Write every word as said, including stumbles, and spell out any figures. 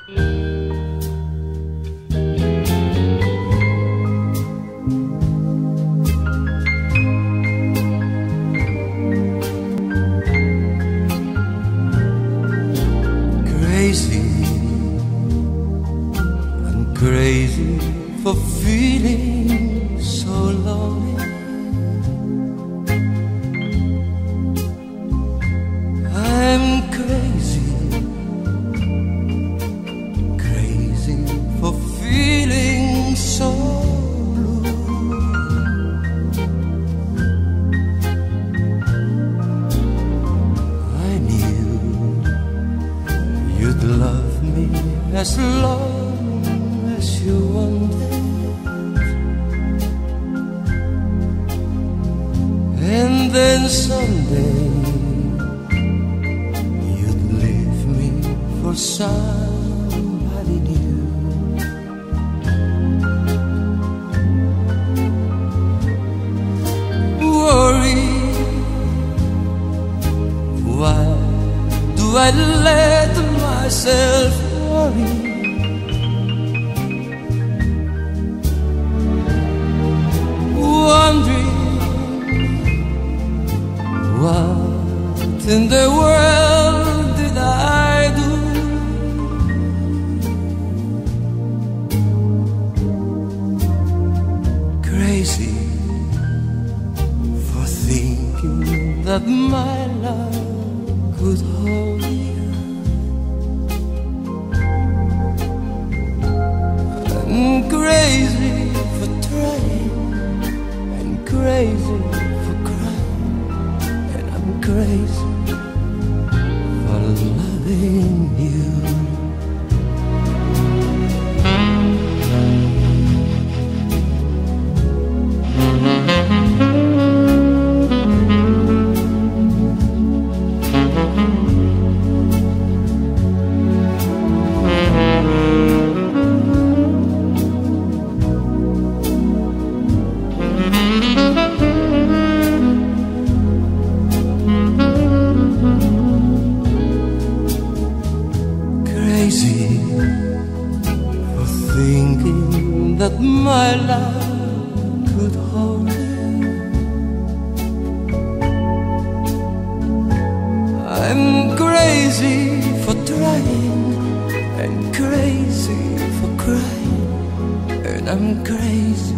Crazy, I'm crazy for feeling so lonely. I'm crazy, crazy for feeling so blue. I knew you'd love me as long as you wanted, and then someday you'd leave me for somebody new. Worry, why do I let myself worry? Wondering what in the world did I do? Crazy for thinking that my love could hold you. I'm crazy for trying, and crazy for crying, and I'm crazy for loving you. Crazy for thinking that my love could hold you. I'm crazy for trying, and crazy for crying, and I'm crazy